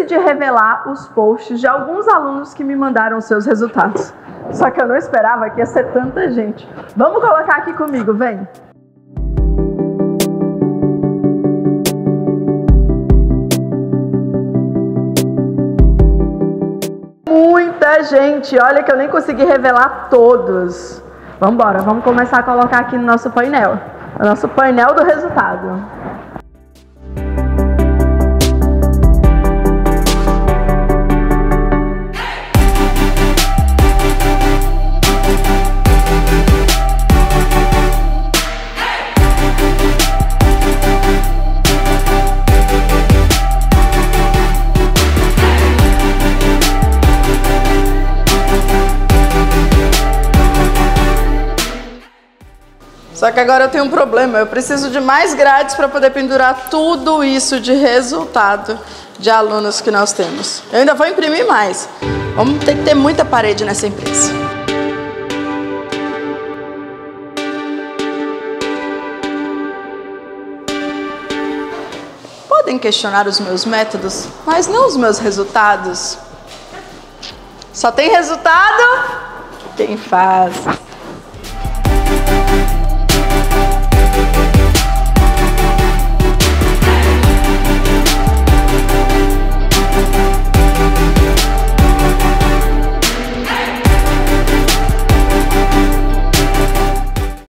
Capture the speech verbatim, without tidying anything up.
decidi revelar os posts de alguns alunos que me mandaram seus resultados. Só que eu não esperava que ia ser tanta gente. Vamos colocar aqui comigo, vem! Muita gente! Olha que eu nem consegui revelar todos. Vamos embora, vamos começar a colocar aqui no nosso painel. O nosso painel do resultado. Só que agora eu tenho um problema, eu preciso de mais grades para poder pendurar tudo isso de resultado de alunos que nós temos. Eu ainda vou imprimir mais. Vamos ter que ter muita parede nessa empresa. Podem questionar os meus métodos, mas não os meus resultados. Só tem resultado quem faz.